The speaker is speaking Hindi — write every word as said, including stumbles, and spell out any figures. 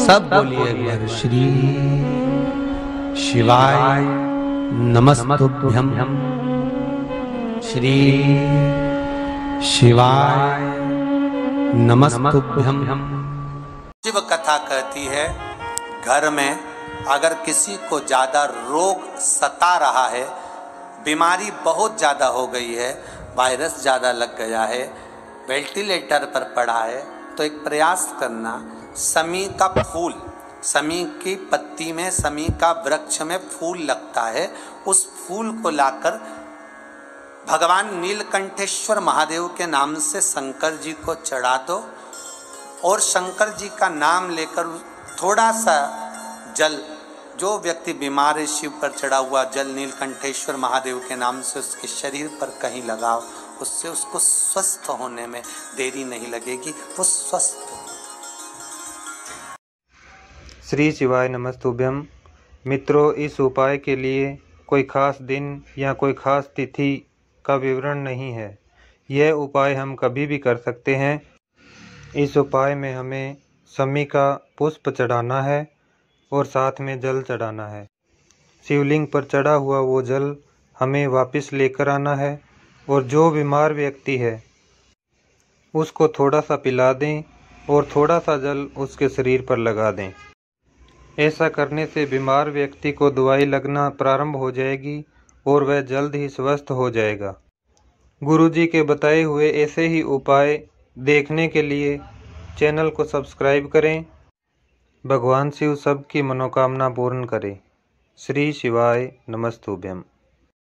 सब बोलिए एक बार श्री शिवाय नमस्तुभ्यम। श्री शिवाय नमस्तुभ्यम। शिव कथा कहती है, घर में अगर किसी को ज्यादा रोग सता रहा है, बीमारी बहुत ज्यादा हो गई है, वायरस ज्यादा लग गया है, वेंटिलेटर पर पड़ा है, तो एक प्रयास करना, समी का फूल, समी की पत्ती में, समी का वृक्ष में फूल लगता है, उस फूल को लाकर भगवान नीलकंठेश्वर महादेव के नाम से शंकर जी को चढ़ा दो और शंकर जी का नाम लेकर थोड़ा सा जल, जो व्यक्ति बीमार है, शिव पर चढ़ा हुआ जल नीलकंठेश्वर महादेव के नाम से उसके शरीर पर कहीं लगाओ, उससे उसको स्वस्थ होने में देरी नहीं लगेगी, वो स्वस्थ हो। श्री शिवाय नमस्तुभ्यम। मित्रों, इस उपाय के लिए कोई खास दिन या कोई खास तिथि का विवरण नहीं है। यह उपाय हम कभी भी कर सकते हैं। इस उपाय में हमें शमी का पुष्प चढ़ाना है और साथ में जल चढ़ाना है। शिवलिंग पर चढ़ा हुआ वो जल हमें वापस लेकर आना है और जो बीमार व्यक्ति है उसको थोड़ा सा पिला दें और थोड़ा सा जल उसके शरीर पर लगा दें। ऐसा करने से बीमार व्यक्ति को दवाई लगना प्रारंभ हो जाएगी और वह जल्द ही स्वस्थ हो जाएगा। गुरुजी के बताए हुए ऐसे ही उपाय देखने के लिए चैनल को सब्सक्राइब करें। भगवान शिव सबकी मनोकामना पूर्ण करें। श्री शिवाय नमस्तुभ्यम।